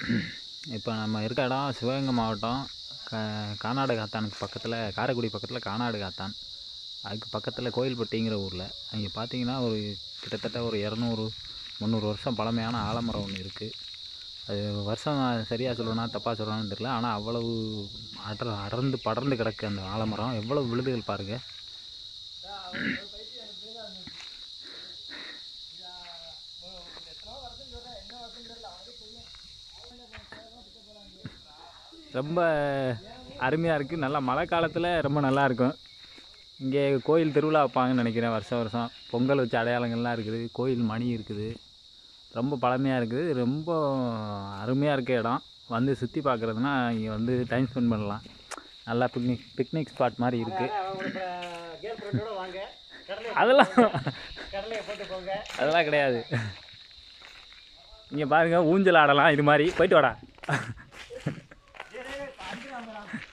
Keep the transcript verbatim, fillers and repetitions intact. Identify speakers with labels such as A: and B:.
A: இப்போ நம்ம இருக்க இடம் சிவகங்கை மாவட்டம் க கானாடு காத்தானுக்கு பக்கத்தில், காரைக்குடி பக்கத்தில் கானாடு காத்தான், அதுக்கு பக்கத்தில் கோயில்பட்டிங்கிற ஊரில். அங்கே பார்த்தீங்கன்னா ஒரு கிட்டத்தட்ட ஒரு இரநூறு முந்நூறு வருஷம் பழமையான ஆலமரம் ஒன்று இருக்குது. அது வருஷம் சரியாக சொல்லணும்னா தப்பாக சொல்லணும்னு தெரியல, ஆனால் அவ்வளவு அடர் அடர்ந்து படர்ந்து கிடக்கு அந்த ஆலமரம். எவ்வளவு விழுதுகள் பாருங்கள். ரொம்ப அருமையாக இருக்குது. நல்லா மழை காலத்தில் ரொம்ப நல்லாயிருக்கும். இங்கே கோயில் திருவிழா வைப்பாங்கன்னு நினைக்கிறேன் வருஷம் வருஷம். பொங்கல் வச்ச அடையாளங்கள்லாம் இருக்குது. கோயில் மணி இருக்குது. ரொம்ப பழமையாக இருக்குது. ரொம்ப அருமையாக இருக்க இடம். வந்து சுற்றி பார்க்குறதுனா இங்கே வந்து டைம் ஸ்பெண்ட் பண்ணலாம். நல்லா பிக்னிக் பிக்னிக் ஸ்பாட் மாதிரி இருக்குது. அதெல்லாம் அதெல்லாம் கிடையாது. இங்கே பாருங்கள், ஊஞ்சல் ஆடலாம். இது மாதிரி போயிட்டு வாடா.